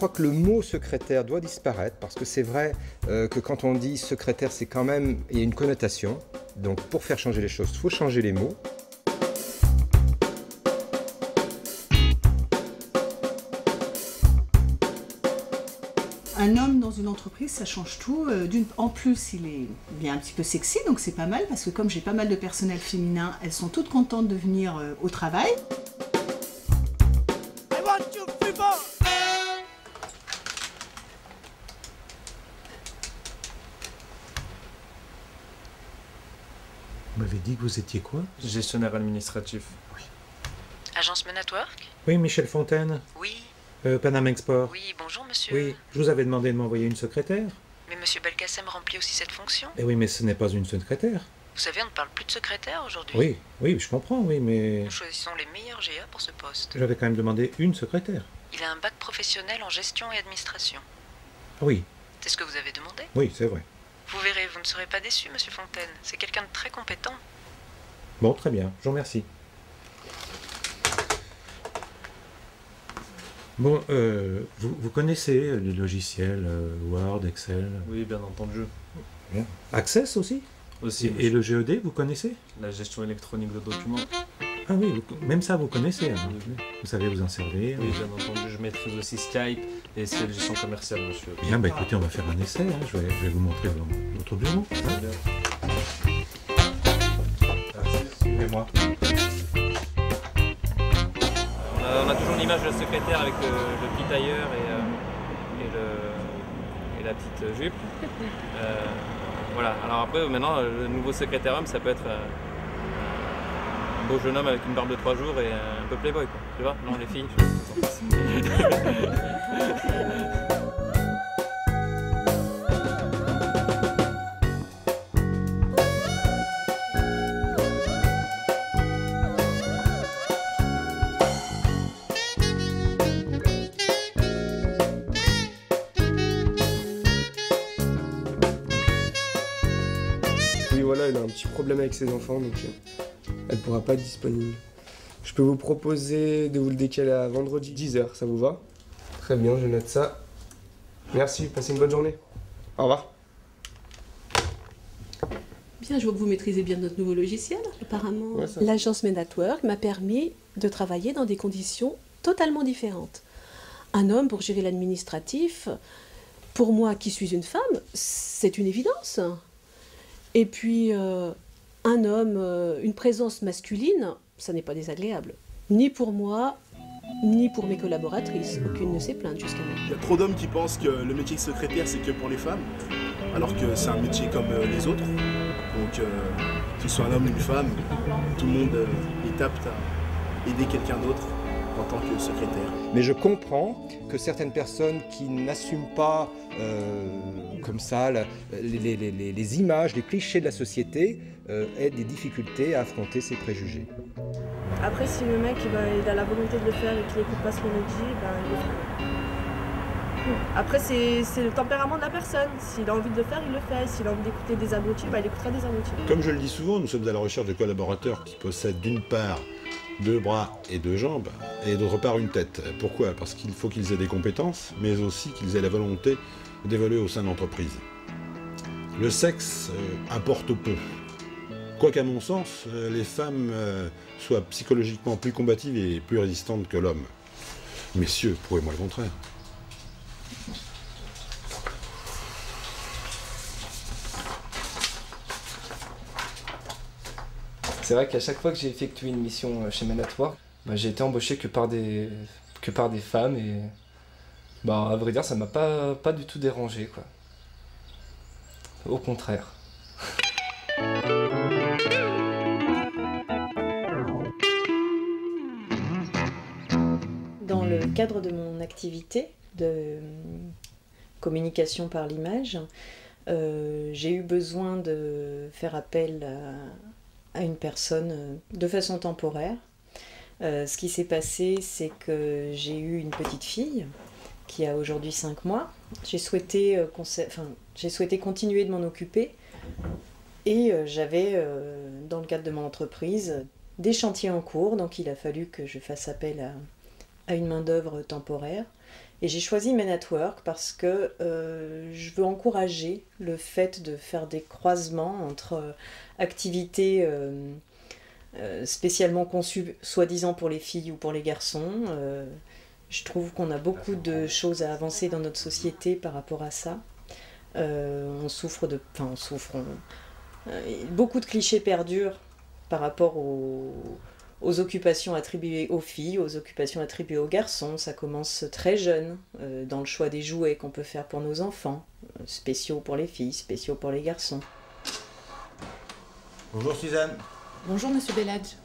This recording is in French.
crois que le mot secrétaire doit disparaître parce que c'est vrai que quand on dit secrétaire, c'est quand même, il y a une connotation. Donc pour faire changer les choses, il faut changer les mots. Un homme dans une entreprise, ça change tout. En plus, il est bien un petit peu sexy, donc c'est pas mal, parce que comme j'ai pas mal de personnel féminin, elles sont toutes contentes de venir au travail. Vous m'avez dit que vous étiez quoi? Gestionnaire administratif. Oui. Agence Men at Work? Oui, Michel Fontaine. Oui. Panama Export. Oui, bonjour monsieur. Oui, je vous avais demandé de m'envoyer une secrétaire. Mais monsieur Belkacem remplit aussi cette fonction. Eh oui, mais ce n'est pas une secrétaire. Vous savez, on ne parle plus de secrétaire aujourd'hui. Oui, oui, je comprends, oui, mais... Nous choisissons les meilleurs GA pour ce poste. J'avais quand même demandé une secrétaire. Il a un bac professionnel en gestion et administration. Oui, C'est ce que vous avez demandé? oui, c'est vrai. Vous verrez, vous ne serez pas déçu, monsieur Fontaine. C'est quelqu'un de très compétent. Bon, très bien, je vous remercie. Bon, vous connaissez les logiciels Word, Excel? Oui, bien entendu. Bien. Access aussi? Aussi, Et le GED, vous connaissez? la gestion électronique de documents. Ah oui, même ça, vous connaissez. Hein. Oui. Vous savez vous en servir. Oui, bien entendu, je maîtrise aussi Skype et c'est la gestion commerciale, monsieur. Bien, bah écoutez, on va faire un essai. Hein. Je vais vous montrer votre bureau. Très bien. Suivez-moi. On a toujours l'image de la secrétaire avec le petit tailleur et la petite jupe. Voilà, alors après, maintenant, le nouveau secrétaire homme, ça peut être un beau jeune homme avec une barbe de 3 jours et un peu playboy, quoi. Tu vois? Non, les filles. Oui, voilà, elle a un petit problème avec ses enfants, donc elle pourra pas être disponible. Je peux vous proposer de vous le décaler à vendredi 10h, ça vous va? Très bien, je note ça. Merci, passez une bonne journée. Au revoir. Bien, je vois que vous maîtrisez bien notre nouveau logiciel. Apparemment, Ouais, ça. l'agence Men at Work m'a permis de travailler dans des conditions totalement différentes. Un homme pour gérer l'administratif, pour moi qui suis une femme, c'est une évidence. Et puis, un homme, une présence masculine, ça n'est pas désagréable. Ni pour moi, ni pour mes collaboratrices. Aucune ne s'est plainte jusqu'à maintenant. Il y a trop d'hommes qui pensent que le métier de secrétaire c'est que pour les femmes, alors que c'est un métier comme les autres. Donc qu'il soit un homme ou une femme, tout le monde est apte à aider quelqu'un d'autre en tant que secrétaire. Mais je comprends que certaines personnes qui n'assument pas comme ça les images, les clichés de la société aient des difficultés à affronter ces préjugés. Après, si le mec il a la volonté de le faire et qu'il n'écoute pas ce qu'on lui dit, il le fera. Après, c'est le tempérament de la personne. S'il a envie de le faire, il le fait. S'il a envie d'écouter des abrutis, il écoutera des abrutis. Comme je le dis souvent, nous sommes à la recherche de collaborateurs qui possèdent d'une part 2 bras et 2 jambes, et d'autre part une tête. Pourquoi? Parce qu'il faut qu'ils aient des compétences, mais aussi qu'ils aient la volonté d'évoluer au sein de l'entreprise. Le sexe importe peu. Quoiqu'à mon sens, les femmes soient psychologiquement plus combatives et plus résistantes que l'homme. Messieurs, prouvez-moi le contraire. C'est vrai qu'à chaque fois que j'ai effectué une mission chez Men at Work, j'ai été embauché que par des femmes et à vrai dire ça m'a pas du tout dérangé quoi. Au contraire. Dans le cadre de mon activité de communication par l'image, j'ai eu besoin de faire appel à une personne de façon temporaire. Ce qui s'est passé, c'est que j'ai eu une petite fille qui a aujourd'hui 5 mois. J'ai souhaité continuer de m'en occuper et j'avais, dans le cadre de mon entreprise, des chantiers en cours, donc il a fallu que je fasse appel à une main-d'œuvre temporaire. Et j'ai choisi Men at Work parce que je veux encourager le fait de faire des croisements entre activités spécialement conçues soi-disant pour les filles ou pour les garçons. Je trouve qu'on a beaucoup de choses à avancer dans notre société par rapport à ça. Beaucoup de clichés perdurent par rapport aux occupations attribuées aux filles, aux occupations attribuées aux garçons. Ça commence très jeune, dans le choix des jouets qu'on peut faire pour nos enfants, spéciaux pour les filles, spéciaux pour les garçons. Bonjour Suzanne. Bonjour Monsieur Belladj.